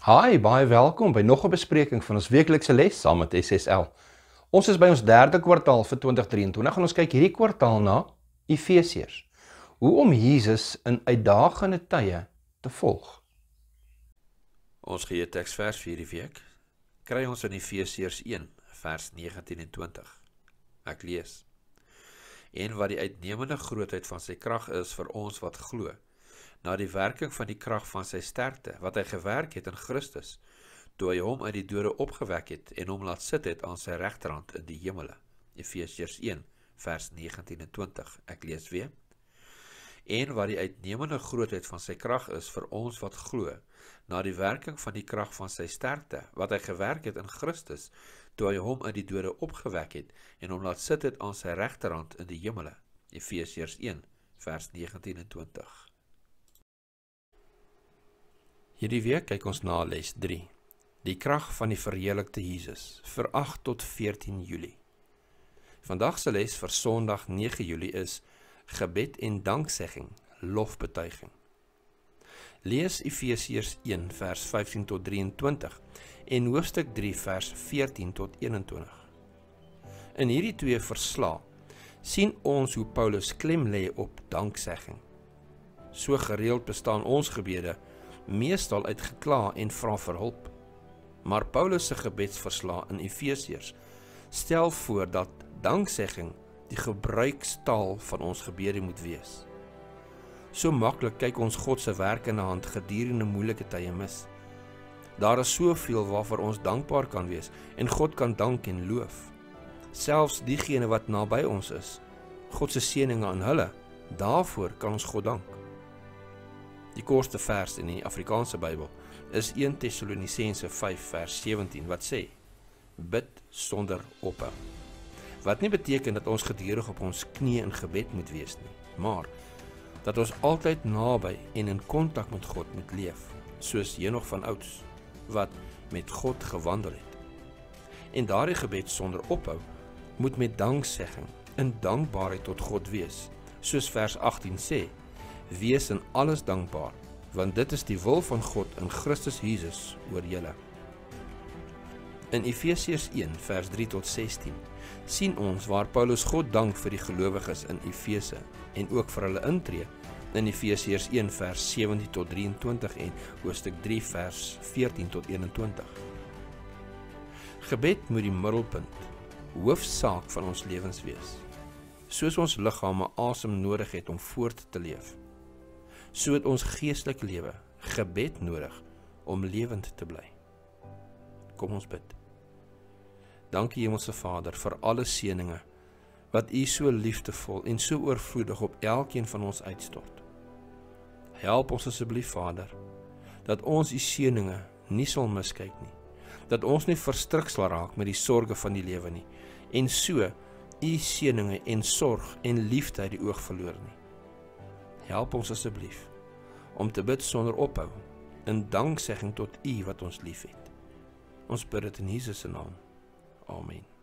Hi, baie welkom by nog 'n bespreking van ons weeklikse les saam met SSL. Ons is by ons derde kwartaal vir 2023 en ons kyk hierdie kwartaal na Efesiërs. Hoe om Jesus in uitdagende tye te volg. Ons gee teksvers vir hierdie week kry ons in Efesiërs 1 vers 19 en 20. Ek lees: En wat die uitnemende grootheid van sy krag is vir ons wat glo, na die werking van die krag van sy sterkte, wat hy gewerk het in Christus, toe hy hom uit die dode opgewek het en hom laat sit het aan sy regterhand in die hemele. Efesiërs 1 vers 19 en 20. Ek lees weer: En wat die uitnemende grootheid van sy krag is vir ons wat glo, na die werking van die krag van sy sterkte, wat hy gewerk het in Christus, toe hy hom uit die dode opgewek het en hom laat sit het aan sy regterhand in die hemele. Efesiërs 1 vers 19 en 20. Hierdie week kyk ons na les 3, die krag van die verheerlikte Jesus, vir 8 tot 14 Julie. Vandag se les vir Sondag 9 Julie is gebed en danksegging, lofbetuiging. Lees Efesiërs 1 vers 15 tot 23 en hoofstuk 3 vers 14 tot 21. In hierdie twee verslae sien ons hoe Paulus klem lê op danksegging. So gereeld bestaan ons gebede meestal uit gekla en vra vir hulp. Maar Paulus se gebedsverslae in Efesiërs stel voor dat danksegging die gebruikstaal van ons gebede moet wees. So maklik kyk ons God se werk in 'n hand gedurende moeilike tye mis. Daar is soveel waarvoor ons dankbaar kan wees en God kan dank en loof. Selfs diegene wat naby ons is, God se seëninge aan hulle, daarvoor kan ons God dank. Die kortste vers in die Afrikaanse Bybel is 1 Tessalonisense 5 vers 17 wat sê: Bid sonder ophou. Wat nie beteken dat ons gedurig op ons knieë in gebed moet wees nie, maar dat ons altyd naby en in kontak met God moet leef, soos Henog van ouds, wat met God gewandel het. En daardie gebed sonder ophou moet met danksegging in dankbaarheid tot God wees, soos vers 18 sê: Wees in alles dankbaar, want dit is die wil van God in Christus Jesus oor julle. In Efesiërs 1 vers 3 tot 16 sien ons waar Paulus God dank vir die gelowiges in Efese en ook vir hulle intree in Efesiërs 1 vers 17 tot 23 en hoofstuk 3 vers 14 tot 21. Gebed moet die middelpunt, hoofsaak van ons lewens wees. Soos ons liggame asem nodig het om voort te leef, so het ons geestelike lewe gebed nodig om lewend te bly. Kom ons bid. Dankie Hemelse Vader vir alle seëninge wat U so liefdevol en so oorvloedig op elkeen van ons uitstort. Help ons asseblief Vader, dat ons U seëninge nie sal miskyk nie, dat ons nie verstrik sal raak met die sorge van die lewe nie, en so U seëninge en sorg en liefde uit die oog verloor nie. Help ons asseblief om te bid sonder ophou, in danksegging tot U wat ons liefhet. Ons bid dit in Jesus se naam. Amen.